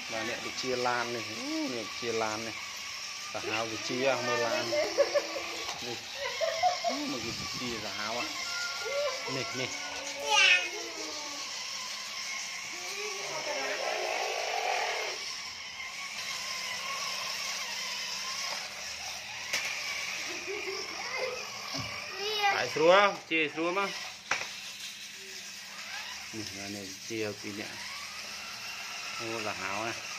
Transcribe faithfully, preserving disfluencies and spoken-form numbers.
và nè bị chia lan này, nè chia lan này, cả hào bị chia mưa lan này, một cái chia cả hào à, nè nè. Tại xua, chia xua mà. Nè, này chia pin nè. Ô là hào nè.